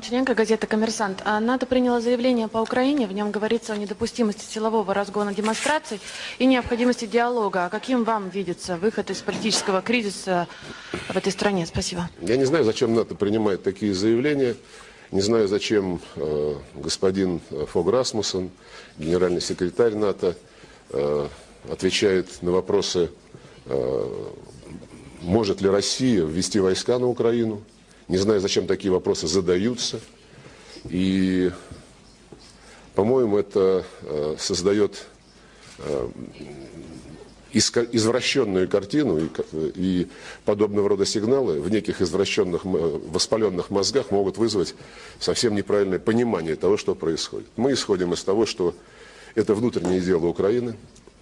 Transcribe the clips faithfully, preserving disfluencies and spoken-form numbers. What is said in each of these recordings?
Молчаненко, газета «Коммерсант». НАТО приняло заявление по Украине. В нем говорится о недопустимости силового разгона демонстраций и необходимости диалога. А каким вам видится выход из политического кризиса в этой стране? Спасибо. Я не знаю, зачем НАТО принимает такие заявления. Не знаю, зачем э, господин Фог Расмуссен, генеральный секретарь НАТО, э, отвечает на вопросы, э, может ли Россия ввести войска на Украину. Не знаю, зачем такие вопросы задаются. И, по-моему, это э, создает э, извращенную картину, и, и подобного рода сигналы в неких извращенных, воспаленных мозгах могут вызвать совсем неправильное понимание того, что происходит. Мы исходим из того, что это внутреннее дело Украины.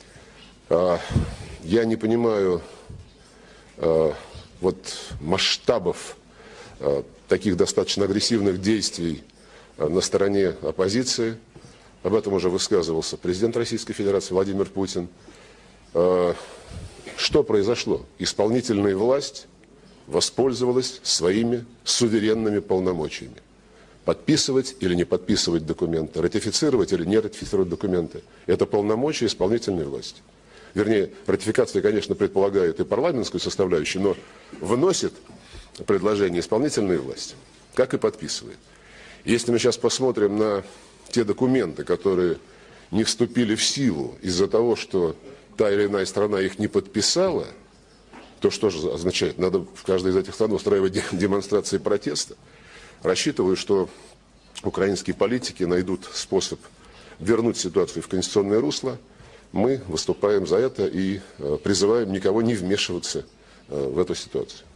Я не понимаю вот масштабов таких достаточно агрессивных действий на стороне оппозиции. Об этом уже высказывался президент Российской Федерации Владимир Путин. Что произошло? Исполнительная власть воспользовалась своими суверенными полномочиями. Подписывать или не подписывать документы, ратифицировать или не ратифицировать документы. Это полномочия исполнительной власти. Вернее, ратификация, конечно, предполагает и парламентскую составляющую, но вносит предложение исполнительной власти, как и подписывает. Если мы сейчас посмотрим на те документы, которые не вступили в силу из-за того, что та или иная страна их не подписала, то что же означает? Надо в каждой из этих стран устраивать демонстрации протеста. Рассчитываю, что украинские политики найдут способ вернуть ситуацию в конституционное русло. Мы выступаем за это и призываем никого не вмешиваться в эту ситуацию.